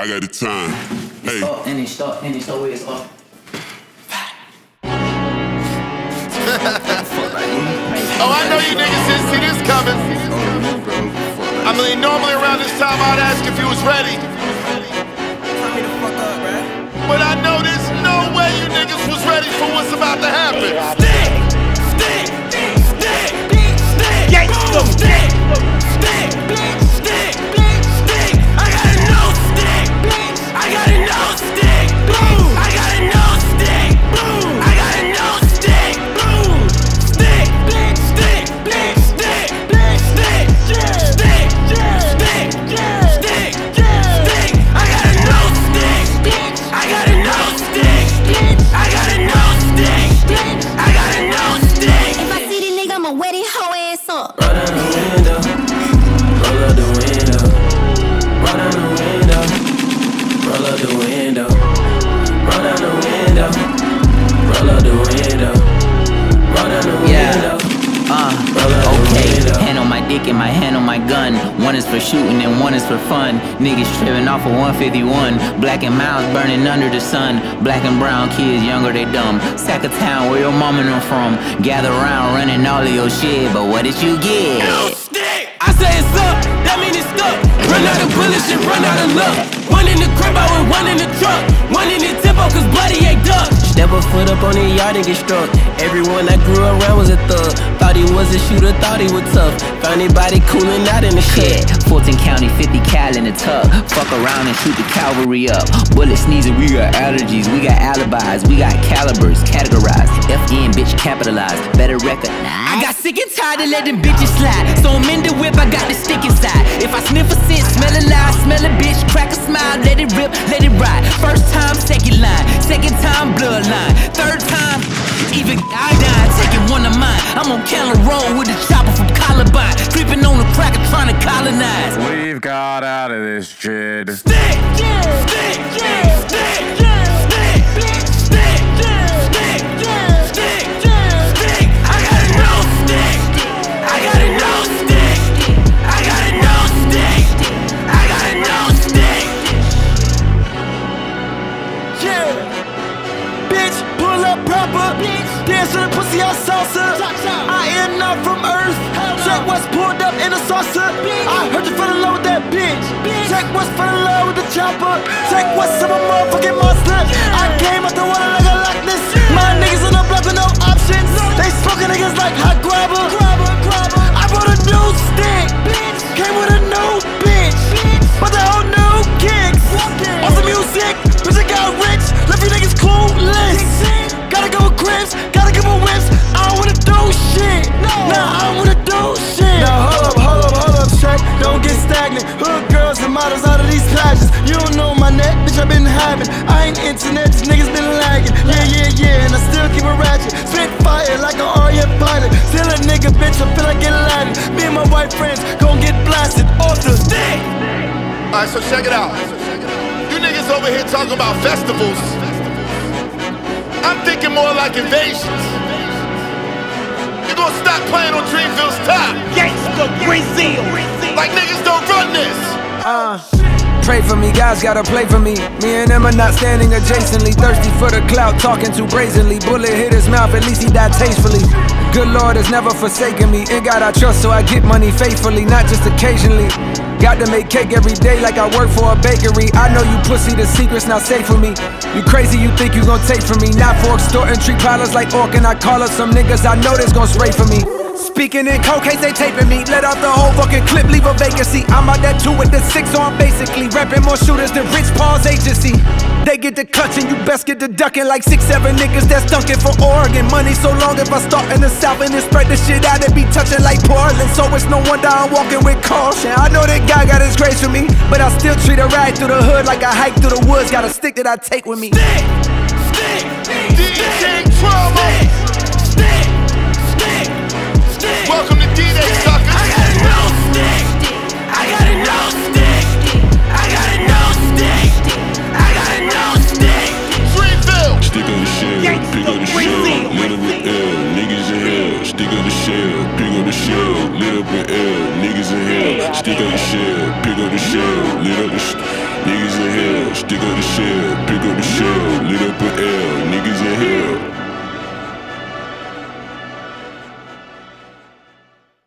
I got the time. Hey. Stop, and it's always off. Oh, I know you niggas didn't see this coming. I mean, normally around this time I'd ask if you was ready. But I know there's no way you niggas was ready for what's about to happen. Stick! Gangsta! Stick! I got a no stick! I got a no stick! I got a no stick! I got a no stick! Stick! I got a no stick! I got a no stick! I got a no stick! I got a no stick! If I see the nigga, I'ma wet his whole ass up. Roll down the window, roll up the window, roll down the window, roll up the window, roll down the window, roll up the window, roll down the window. Okay, hand on my dick and my hand on my gun. One is for shooting and one is for fun. Niggas tripping off of 151. Black and miles burning under the sun. Black and brown kids, younger they dumb. Sack of town, where your mama and them from. Gather around running all of your shit, but what did you get? I say it's up, that mean it's stuck. Run out of bullets and run out of luck. One in the crib, I with one in the truck. One in the tempo, cause bloody ain't duck. Step a foot up on the yard and get struck. Everyone I grew around was a thug. Thought he was a shooter, thought he was tough. Found anybody cooling out in the shit. 14 County, 50 cal in the tuck. Fuck around and shoot the cavalry up. Bullet sneezing, we got allergies. We got alibis, we got calibers. Categorized, FN bitch capitalized. Better recognize. I got sick and tired of letting bitches slide. So I'm in the whip, I got the stick inside. If I sniff a scent, smell a lie, smell a bitch, crack a smile, let it rip, let it ride. First time, second line. Second time, bloodline. Third time, even I died, taking one of mine. I'm on Keller Road with a chopper from Columbine. Creeping on the cracker, trying to colonize. We've got out of this shit. Stick! I got a no stick! I got a no stick! I got a no stick! I got a no stick! Yeah! Bitch, pull up proper! Dance to the pussy out salsa! I am not from Earth! Jack West pulled up in a saucer! I heard you fell in love with that bitch! Jack West fell in love with the chopper! Jack West, I'm a motherfucking monster! I came out the water like a Loch Ness! My niggas on the block with no options! They smoking niggas like hot grabber! I brought a new stick! Came with a new bitch! But the whole new kicks! On some music! Bitch, I got rich! Left you niggas clueless! Gotta go with cribs, gotta give my whips. I don't wanna do shit. Nah, I don't wanna do shit. Now hold up, check. Don't get stagnant. Hood girls and models out of these pageants. You don't know my net, bitch, I been having. I ain't internet, these niggas been lagging. Yeah, and I still keep it ratchet. Spit fire like an RF pilot. Still a nigga, bitch, I feel like getting Latin. Me and my white friends gon' get blasted off the stick. Alright, so check it out. You niggas over here talking about festivals. I'm thinking more like invasions. You gonna stop playing on Dreamville's top. Gangsta Brazil. Like niggas don't run this. Pray for me, guys gotta play for me. Me and them are not standing adjacently. Thirsty for the clout, talking too brazenly. Bullet hit his mouth, at least he died tastefully. Good Lord has never forsaken me. In God I trust, so I get money faithfully, not just occasionally. Got to make cake every day like I work for a bakery. I know you pussy, the secret's not safe for me. You crazy, you think you gon' take from me. Not for extorting tree pilots like Orc, and I call up some niggas I know that's gon' spray for me. Speaking in cold case, they taping me. Let out the whole fucking clip, leave a vacancy. I'm out that 2 with the 6 on, basically repping more shooters than Rich Paul's agency. They get the clutching, you best get the ducking. Like 6-7 niggas that's dunking for Oregon. Money so long if I start in the South and then spread the shit out, it be touching like Portland. So it's no wonder I'm walking with caution. I know that guy got his grace for me, but I still treat a ride through the hood like I hike through the woods. Got a stick that I take with me. Stick, DJ Trauma. Welcome to D-Day, suckers. I got a no stick. I got a no stick. I got a no stick. I got a no stick. Dreamville. Stick on the shell, pick up the shell, lit up with L, niggas in hell. Stick on the shell, pick up the shell, lit up with L, niggas in hell. Stick on the shell, pick up the shell, lit up the niggas in hell. stick up the shell, pick up the shell, lit up an L, niggas in